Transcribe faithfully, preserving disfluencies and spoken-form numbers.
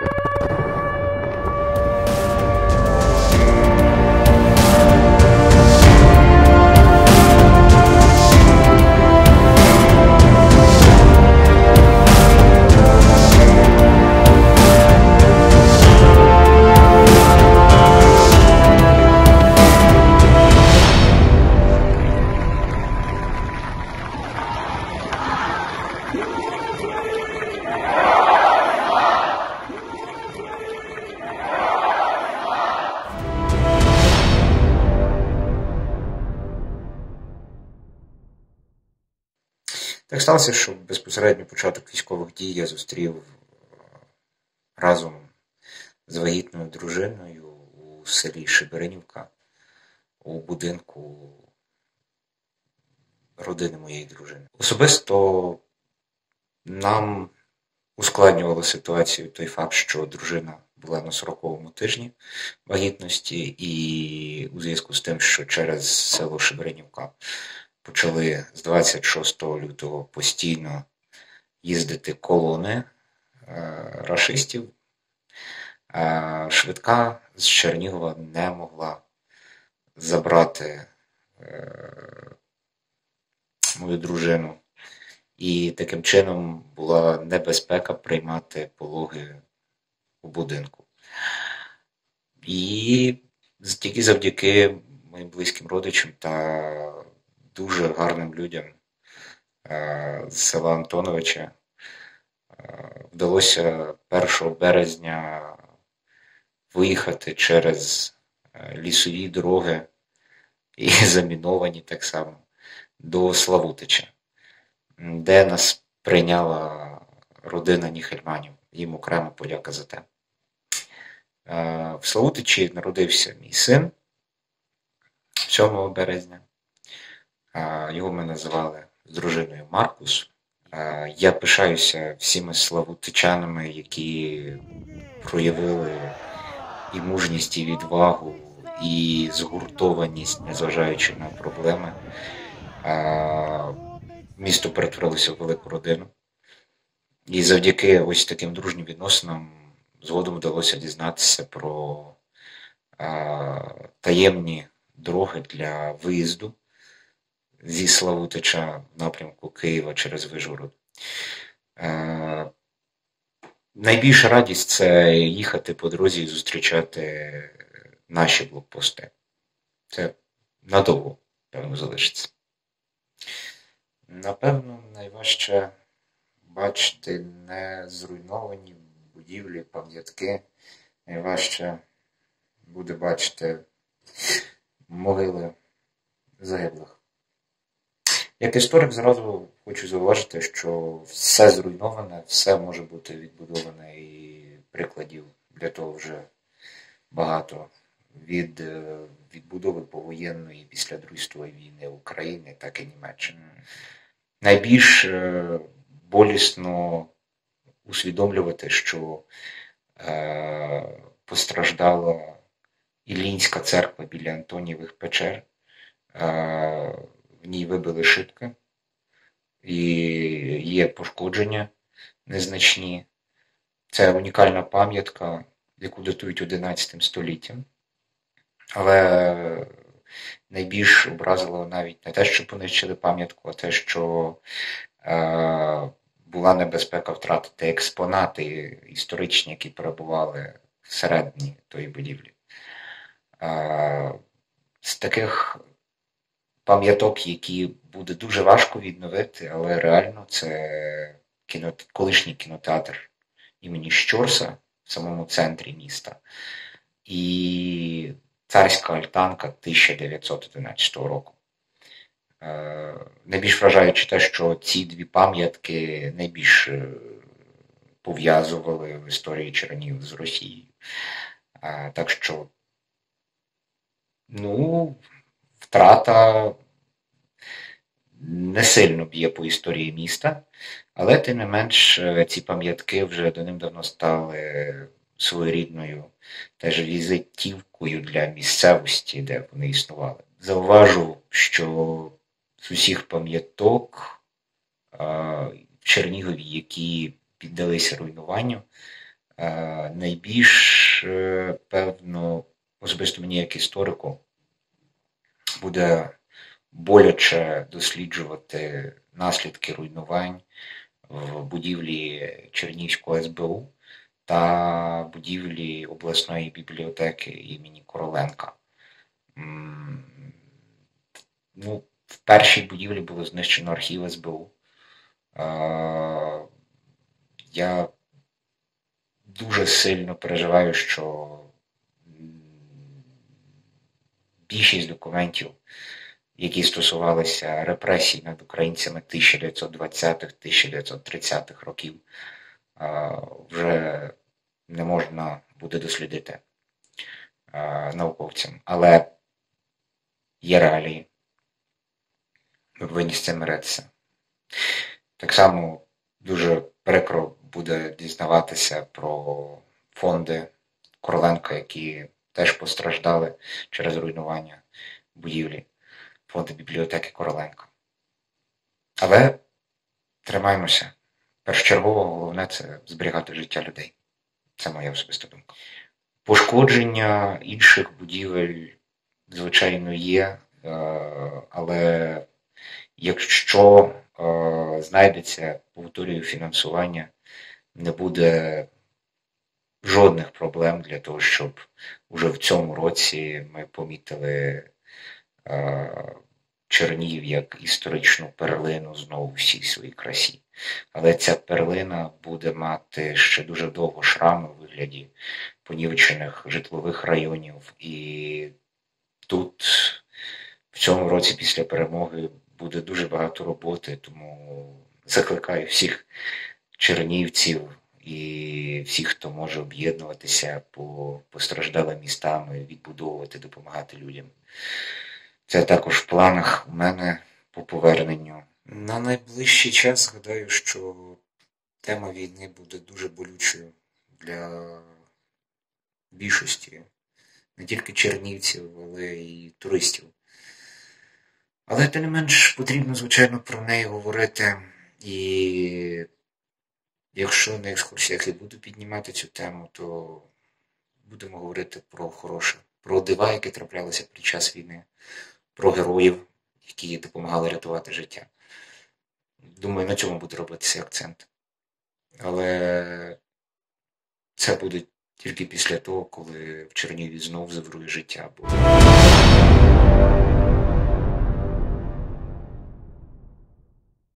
Так сталося, що безпосередньо початок військових дій я зустрів разом з вагітною дружиною у селі Шеберинівка, у будинку родини моєї дружини. Особисто нам ускладнювало ситуацію той факт, що дружина була на сороковому тижні вагітності, і у зв'язку з тим, що через село Шеберинівка почали з двадцять шостого лютого постійно їздити колони е, рашистів, е, швидка з Чернігова не могла забрати е, мою дружину. І таким чином була небезпека приймати пологи у будинку. І тільки завдяки моїм близьким родичам та дуже гарним людям е, з села Антоновича е, вдалося першого березня виїхати через е, лісові дороги і заміновані так само до Славутича, де нас прийняла родина Ніхельманів. Їм окрема подяка за те. Е, в Славутичі народився мій син сьомого березня. Його ми називали з дружиною Маркус. Я пишаюся всіми славутичанами, які проявили і мужність, і відвагу, і згуртованість, незважаючи на проблеми. Місто перетворилося в велику родину. І завдяки ось таким дружнім відносинам згодом вдалося дізнатися про таємні дороги для виїзду зі Славутича в напрямку Києва через Вишгород. Е, найбільша радість – це їхати по дорозі і зустрічати наші блокпости. Це надовго, певно, залишиться. Напевно, найважче бачити не зруйновані будівлі, пам'ятки. Найважче буде бачити могили загиблих. Як історик зразу хочу зауважити, що все зруйноване, все може бути відбудоване, і прикладів для того вже багато. Від відбудови повоєнної після Другої світової війни України, так і Німеччини. Найбільш болісно усвідомлювати, що е, постраждала Іллінська церква біля Антонієвих печер. Е, В ній вибили шибки, і є пошкодження незначні. Це унікальна пам'ятка, яку датують одинадцятим століттям. Але найбільш образило навіть не те, що понищили пам'ятку, а те, що е, була небезпека втратити експонати історичні, які перебували всередині тої будівлі. Е, з таких пам'яток, які буде дуже важко відновити, але реально це кіно... колишній кінотеатр імені Щорса в самому центрі міста і царська альтанка тисяча дев'ятсот одинадцятого року. Е... Найбільш вражаюче те, що ці дві пам'ятки найбільш пов'язували в історії Чернігів з Росією. Е... Так що, ну, втрата не сильно б'є по історії міста, але тим не менш ці пам'ятки вже давним-давно стали своєрідною теж візитівкою для місцевості, де вони існували. Зауважу, що з усіх пам'яток в Чернігові, які піддалися руйнуванню, Найбільш, певно, особисто мені як історику, буде боляче досліджувати наслідки руйнувань в будівлі Чернігівського ес бе у та будівлі обласної бібліотеки імені Короленка. Ну, в першій будівлі було знищено архів ес бе у. Я дуже сильно переживаю, що більшість документів, які стосувалися репресій над українцями тисяча дев'ятсот двадцятих - тисяча дев'ятсот тридцятих років, вже не можна буде дослідити науковцям. Але є реалії. Ми повинні з цим миритися. Так само дуже прикро буде дізнаватися про фонди Короленка, які теж постраждали через руйнування будівлі. Фонди бібліотеки Короленка. Але тримаємося. Першочергово головне – це зберігати життя людей. Це моя особиста думка. Пошкодження інших будівель, звичайно, є, але якщо знайдеться, повторюю, фінансування, не буде жодних проблем для того, щоб уже в цьому році ми помітили Чернігів як історичну перлину знову в всій своїй красі. Але ця перлина буде мати ще дуже довго шрами у вигляді понівечених житлових районів. І тут в цьому році після перемоги буде дуже багато роботи, тому закликаю всіх чернігівців і всіх, хто може об'єднуватися по постраждалим містам, відбудовувати, допомагати людям. Це також в планах у мене по поверненню. На найближчий час гадаю, що тема війни буде дуже болючою для більшості, не тільки чернігівців, але й туристів. Але тим не менш потрібно, звичайно, про неї говорити. І якщо на екскурсіях і буду піднімати цю тему, то будемо говорити про хороше, про дива, які траплялися під час війни, про героїв, які допомагали рятувати життя. Думаю, на цьому буде робитися акцент. Але це буде тільки після того, коли в Чернігові знов завирує життя.